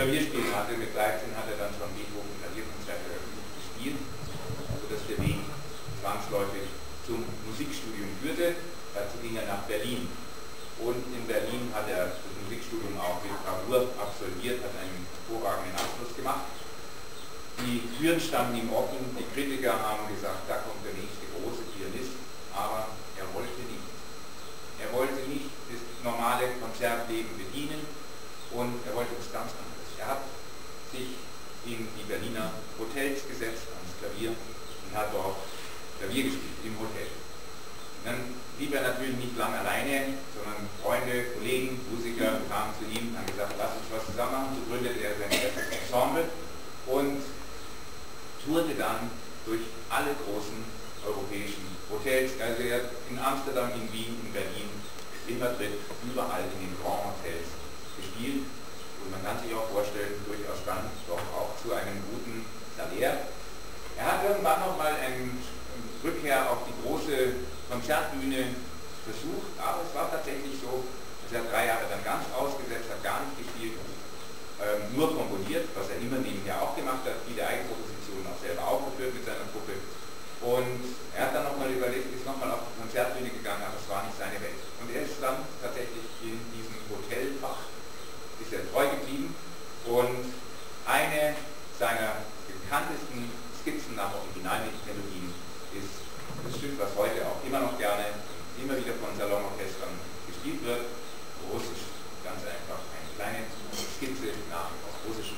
Klavierspielen hatte. Mit 13 hat er dann schon Beethoven Klavierkonzerte öffentlich gespielt, sodass der Weg zwangsläufig zum Musikstudium führte. Dazu ging er nach Berlin. Und in Berlin hat er das Musikstudium auch mit Bravour absolviert, hat einen hervorragenden Abschluss gemacht. Die Türen standen ihm offen, die Kritiker haben gesagt, da kommt der nächste große Pianist, aber er wollte nicht. Er wollte nicht das normale Konzertleben bedienen und er wollte was ganz anderes. Er hat sich in die Berliner Hotels gesetzt, ans Klavier, und hat dort Klavier gespielt, im Hotel. Und dann blieb er natürlich nicht lang alleine, sondern Freunde, Kollegen, Musiker kamen zu ihm und haben gesagt, lass uns was zusammen machen. So gründete er sein erstes Ensemble und tourte dann durch alle großen europäischen Hotels, also er hat in Amsterdam, in Wien, in Berlin, in Madrid, überall in den Grand Hotels gespielt. Und man kann sich auch vorstellen, durchaus dann doch auch zu einem guten Salär. Er hat irgendwann nochmal eine Rückkehr auf die große Konzertbühne versucht, aber es war tatsächlich so, dass er 3 Jahre dann ganz ausgesetzt hat, gar nicht gespielt, nur komponiert, was er immer nebenher auch gemacht hat, viele Eigenkompositionen auch selber aufgeführt mit seiner Gruppe. Und er hat dann nochmal überlegt, ist nochmal auf die Konzertbühne gegangen, aber es war nicht seine Welt. Und er ist dann tatsächlich in diesem Hotelfach, ist er treu geblieben und eine seiner bekanntesten Skizzen nach Originalmelodien ist das Stück, was heute auch immer noch gerne, immer wieder von Salonorchestern gespielt wird, Russisch, ganz einfach eine kleine Skizze nach aus russischen